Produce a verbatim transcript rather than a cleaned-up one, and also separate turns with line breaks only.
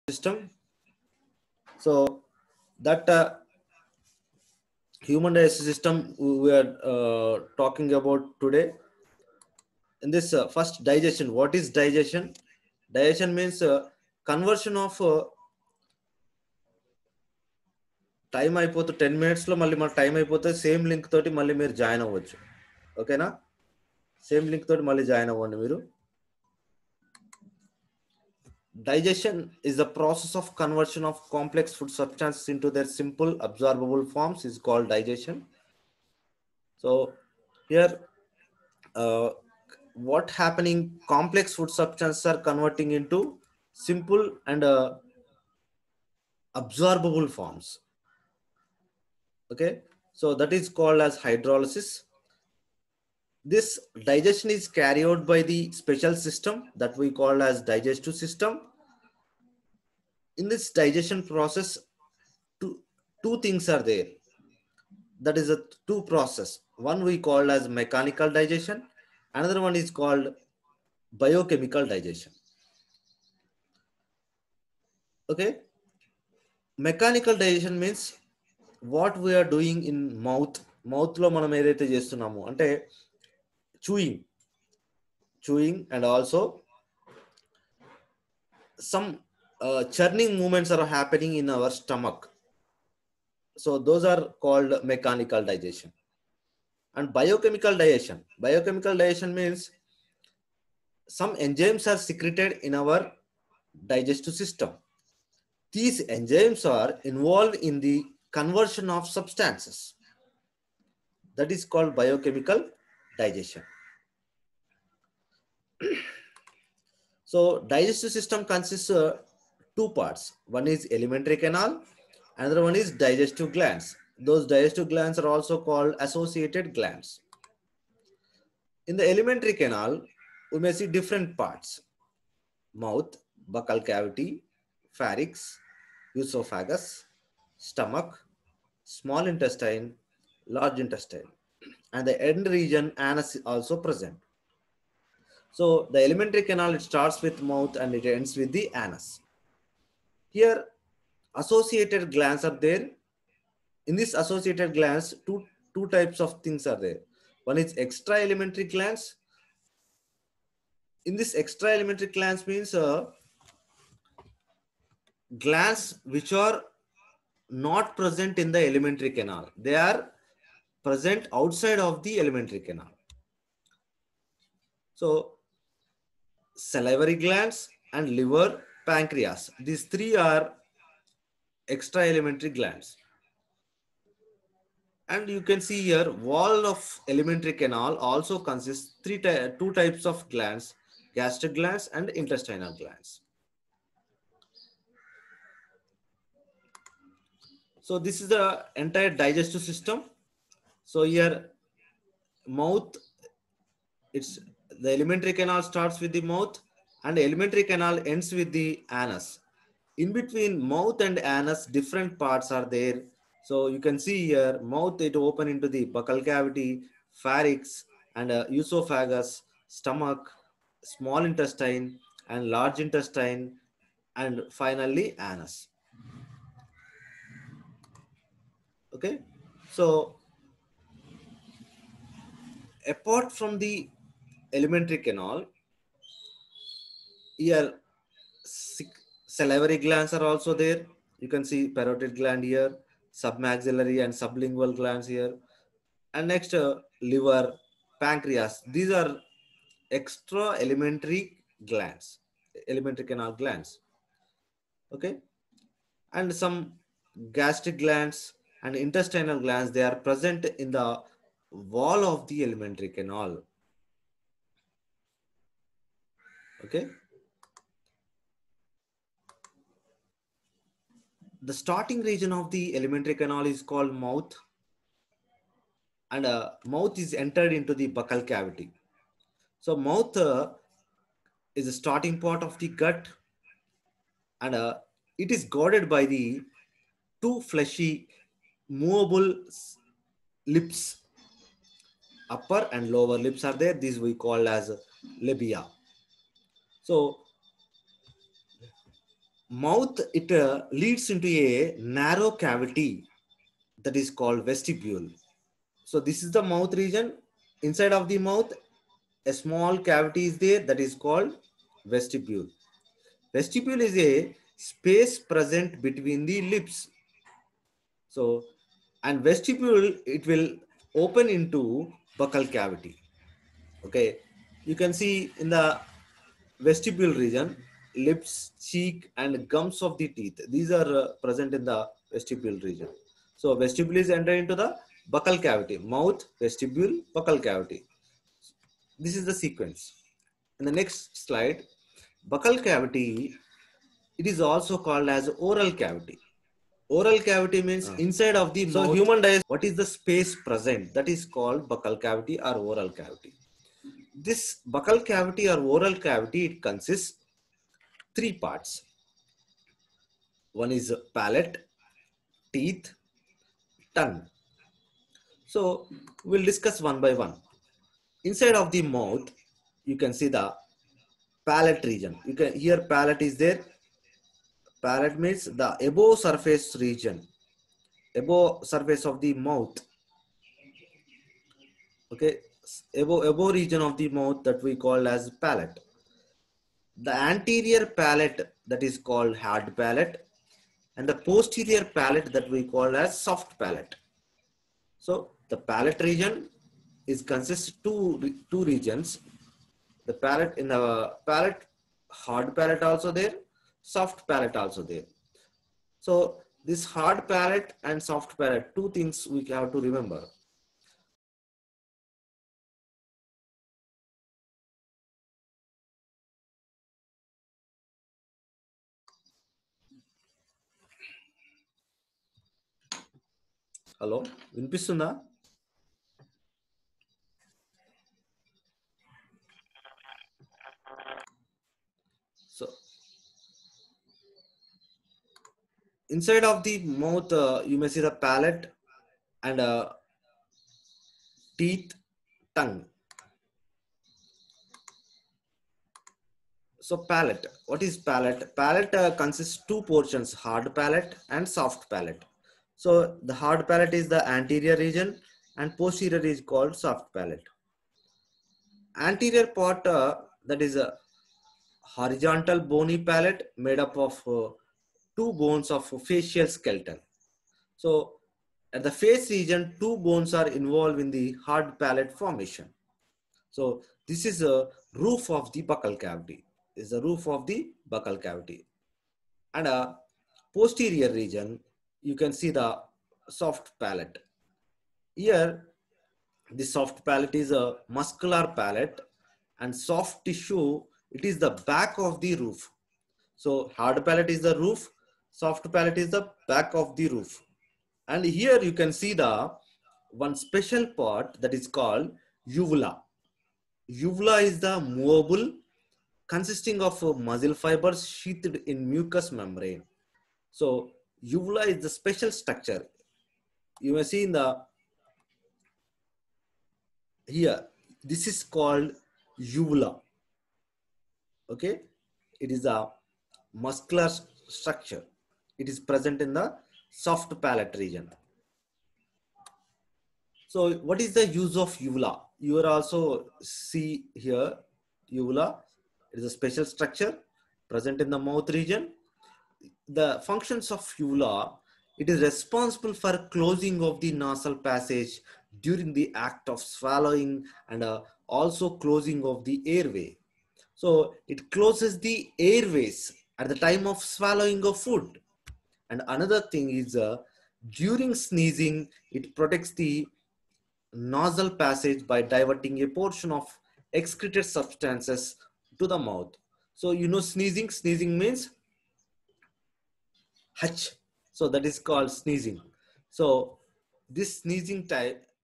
system. So that uh, human digestive system we are uh, talking about today. In this uh, first digestion, what is digestion? Digestion means uh, conversion of uh, time అయిపోతే ten మినిట్స్లో మళ్ళీ మన time అయిపోతే same link తోటి మళ్ళీ మీరు join అవ్వచ్చు. ఓకేనా? సేమ్ లింక్ తోటి మళ్ళీ జాయిన్ అవ్వండి మీరు. Digestion is the process of conversion of complex food substances into their simple absorbable forms is called digestion. So here uh, what happening, complex food substances are converting into simple and uh, absorbable forms. Okay, so that is called as hydrolysis. This digestion is carried out by the special system that we call as digestive system. In this digestion process, two, two things are there. That is a two process. One we call as mechanical digestion. Another one is called biochemical digestion. Okay. Mechanical digestion means what we are doing in mouth. Mouth lo manam edaithe chestunnamo ante chewing chewing and also some uh, churning movements are happening in our stomach. So those are called mechanical digestion. And biochemical digestion. Biochemical digestion means some enzymes are secreted in our digestive system. These enzymes are involved in the conversion of substances. That is called biochemical digestion. So digestive system consists of two parts. One is alimentary canal, another one is digestive glands. Those digestive glands are also called associated glands. In the alimentary canal, we may see different parts: mouth, buccal cavity, pharynx, esophagus, stomach, small intestine, large intestine, and the end region anus is also present. So the alimentary canal, it starts with mouth and it ends with the anus. Here associated glands are there. In this associated glands, two, two types of things are there. One is extra alimentary glands. In this extra alimentary glands means uh, glands which are not present in the alimentary canal. They are present outside of the alimentary canal. So salivary glands and liver, pancreas, these three are extra alimentary glands. And you can see here, wall of alimentary canal also consists three two types of glands: gastric glands and intestinal glands. So this is the entire digestive system. So here mouth, it's the alimentary canal starts with the mouth and the alimentary canal ends with the anus. In between mouth and anus, different parts are there. So you can see here, mouth, it open into the buccal cavity, pharynx, and uh, esophagus, stomach, small intestine, and large intestine, and finally anus. Okay, so apart from the alimentary canal, here salivary glands are also there. You can see parotid gland here, submaxillary and sublingual glands here, and next uh, liver, pancreas. These are extra alimentary glands, alimentary canal glands. Okay, and some gastric glands and intestinal glands, they are present in the wall of the alimentary canal. Okay, the starting region of the alimentary canal is called mouth, and uh, mouth is entered into the buccal cavity. So mouth uh, is the starting part of the gut, and uh, it is guarded by the two fleshy movable lips. Upper and lower lips are there. These we call as labia. So mouth, it uh, leads into a narrow cavity that is called vestibule. So this is the mouth region. Inside of the mouth, a small cavity is there that is called vestibule. Vestibule is a space present between the lips. So, and vestibule, it will open into buccal cavity. Okay, you can see in the vestibule region, lips, cheek, and gums of the teeth. These are uh, present in the vestibule region. So vestibule is entered into the buccal cavity. Mouth, vestibule, buccal cavity. This is the sequence. In the next slide, buccal cavity, it is also called as oral cavity. Oral cavity means uh. inside of the so mouth. So human dies, what is the space present? That is called buccal cavity or oral cavity. This buccal cavity or oral cavity, it consists three parts. One is palate, teeth, tongue. So we'll discuss one by one. Inside of the mouth, you can see the palate region. You can here palate is there. Palate means the above surface region, above surface of the mouth. Okay, above above region of the mouth that we call as palate. The anterior palate, that is called hard palate, and the posterior palate that we call as soft palate. So the palate region is consists two two regions. The palate in the palate, hard palate also there, soft palate also there. So this hard palate and soft palate, two things we have to remember. Hello, వినిపిస్తుందా? So inside of the mouth, uh, you may see the palate and uh, teeth, tongue. So palate, what is palate? Palate uh, consists two portions, hard palate and soft palate. So the hard palate is the anterior region and posterior is called soft palate. Anterior part, uh, that is a horizontal bony palate made up of uh, two bones of facial skeleton. So at the face region, two bones are involved in the hard palate formation. So this is a roof of the buccal cavity. This is the roof of the buccal cavity. And a posterior region, you can see the soft palate. Here, the soft palate is a muscular palate, and soft tissue, it is the back of the roof. So hard palate is the roof, soft palate is the back of the roof. And here you can see the one special part that is called uvula. Uvula is the movable, consisting of muscle fibers sheathed in mucous membrane. So uvula is the special structure. You may see in the here, this is called uvula. Okay, it is a muscular structure. It is present in the soft palate region. So what is the use of uvula? You will also see here uvula. It is a special structure present in the mouth region. The functions of uvula, it is responsible for closing of the nasal passage during the act of swallowing and uh, also closing of the airway. So it closes the airways at the time of swallowing of food. And another thing is uh, during sneezing, it protects the nasal passage by diverting a portion of excreted substances to the mouth. So you know sneezing, sneezing means hutch. So that is called sneezing. So this sneezing type,